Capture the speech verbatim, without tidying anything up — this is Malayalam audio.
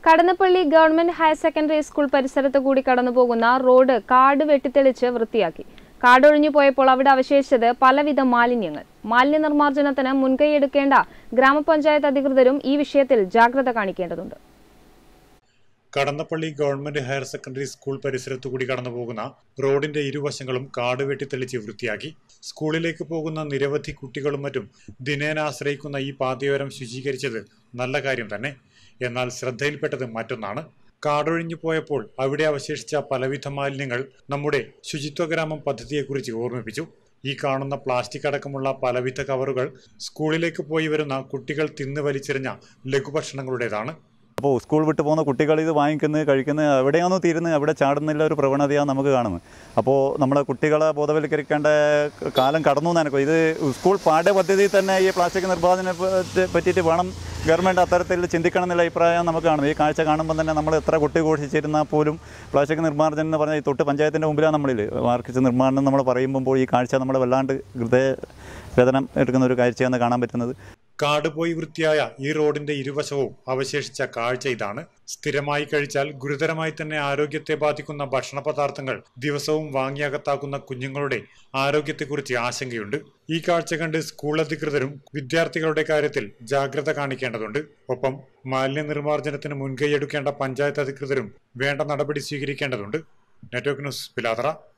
Kadannappally government higher secondary school പരിസരത്ത് കൂടി കടന്നുപോകുന്ന റോഡ് കാട് വെട്ടിത്തെളിച്ച് വൃത്തിയാക്കി. കാടൊഴിഞ്ഞു പോയപ്പോൾ അവിടെ അവശേഷിച്ചത് പലവിധ മാലിന്യങ്ങൾ. മാലിന്യ നിർമ്മാർജ്ജനത്തിന് മുൻകൈയെടുക്കേണ്ട ഗ്രാമപഞ്ചായത്ത് അധികൃതരും ഈ വിഷയത്തിൽ ജാഗ്രത കാണിക്കേണ്ടതുണ്ട്. Kadannappalli government higher secondary school പരിസരത്തു കൂടി കടന്നുപോകുന്ന റോഡിന്റെ ഇരുവശങ്ങളും കാട് വെട്ടിത്തെളിച്ച് വൃത്തിയാക്കി. സ്കൂളിലേക്ക് പോകുന്ന നിരവധി കുട്ടികളും മറ്റും ദിനേന ആശ്രയിക്കുന്ന ഈ പാതയോരം ശുചീകരിച്ചത് നല്ല കാര്യം തന്നെ. എന്നാൽ ശ്രദ്ധയിൽപ്പെട്ടത് മറ്റൊന്നാണ്. കാടൊഴിഞ്ഞു പോയപ്പോൾ അവിടെ അവശേഷിച്ച പലവിധ മാലിന്യങ്ങൾ നമ്മുടെ ശുചിത്വ ഗ്രാമം പദ്ധതിയെക്കുറിച്ച് ഓർമ്മിപ്പിച്ചു. ഈ കാണുന്ന പ്ലാസ്റ്റിക് അടക്കമുള്ള പലവിധ കവറുകൾ സ്കൂളിലേക്ക് പോയി വരുന്ന കുട്ടികൾ തിന്ന് വലിച്ചെറിഞ്ഞ ലഘുഭക്ഷണങ്ങളുടേതാണ്. അപ്പോൾ സ്കൂൾ വിട്ട് പോകുന്ന കുട്ടികൾ ഇത് വാങ്ങിക്കുന്നത് കഴിക്കുന്നത് എവിടെയാണോ തീരുന്നത് അവിടെ ചാടുന്നില്ല ഒരു പ്രവണതയാണ് നമുക്ക് കാണുന്നത്. അപ്പോൾ നമ്മളെ കുട്ടികളെ ബോധവൽക്കരിക്കേണ്ട കാലം കടന്നു നനക്കും. ഇത് സ്കൂൾ പാഠ്യപദ്ധതിയിൽ തന്നെ ഈ പ്ലാസ്റ്റിക് നിർമ്മാർജ്ജനത്തെ പറ്റിയിട്ട് വേണം ഗവൺമെൻറ് അത്തരത്തിൽ ചിന്തിക്കണം എന്നുള്ള അഭിപ്രായം നമുക്ക് കാണുന്നത്. ഈ കാഴ്ച കാണുമ്പോൾ തന്നെ നമ്മൾ എത്ര കുട്ടി ഘോഷിച്ചിരുന്നാൽ പോലും പ്ലാസ്റ്റിക് നിർമ്മാർജ്ജനം എന്ന് പറഞ്ഞാൽ ഈ തൊട്ട് പഞ്ചായത്തിൻ്റെ മുമ്പിലാണ് നമ്മളിൽ മാർക്കിച്ച് നിർമ്മാണം നമ്മൾ പറയുമ്പോൾ ഈ കാഴ്ച നമ്മൾ വല്ലാണ്ട് ഹൃദയവേദനം എടുക്കുന്ന ഒരു കാഴ്ചയാണ് കാണാൻ പറ്റുന്നത്. കാട് പോയി വൃത്തിയായ ഈ റോഡിന്റെ ഇരുവശവും അവശേഷിച്ച കാഴ്ച ഇതാണ്. സ്ഥിരമായി കഴിച്ചാൽ ഗുരുതരമായി തന്നെ ആരോഗ്യത്തെ ബാധിക്കുന്ന ഭക്ഷണ പദാർത്ഥങ്ങൾ ദിവസവും വാങ്ങിയകത്താക്കുന്ന കുഞ്ഞുങ്ങളുടെ ആരോഗ്യത്തെക്കുറിച്ച് ആശങ്കയുണ്ട്. ഈ കാഴ്ച കണ്ട് സ്കൂൾ അധികൃതരും വിദ്യാർത്ഥികളുടെ കാര്യത്തിൽ ജാഗ്രത കാണിക്കേണ്ടതുണ്ട്. ഒപ്പം മാലിന്യ നിർമ്മാർജ്ജനത്തിന് മുൻകൈയെടുക്കേണ്ട പഞ്ചായത്ത് അധികൃതരും വേണ്ട നടപടി സ്വീകരിക്കേണ്ടതുണ്ട്. Network news Pilathara.